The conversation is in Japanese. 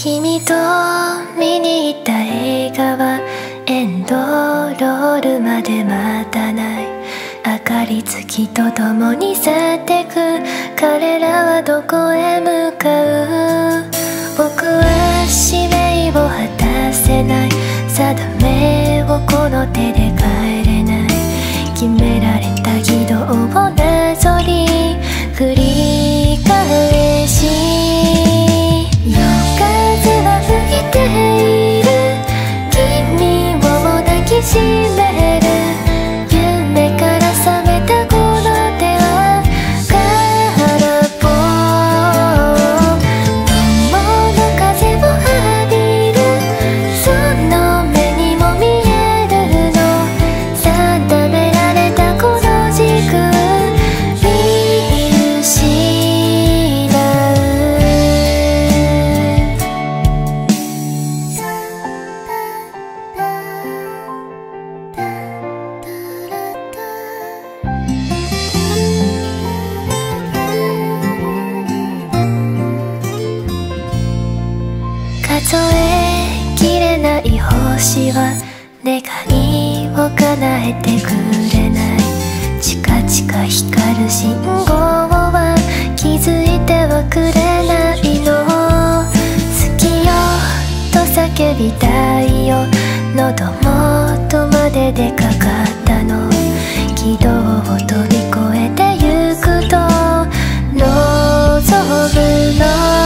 君と見に行った映画はエンドロールまで待たない。明かり月と共に去ってく。彼らはどこへ向かう。僕は使命を果たせない。定めをこの手で変えれない。決められた軌道をなぞり繰り返し、夜風は吹いている。君を抱きしめる。夢から覚めたこの手は空っぽ。友の風を浴びる。その目にも見えるの。定められたこの軸見失う。数えきれない星は願いを叶えてくれない。チカチカ光る信号は気づいてはくれないの。好きよと叫びたいよ。喉元まで出かかったの。軌道を飛び越えてゆくと望むの。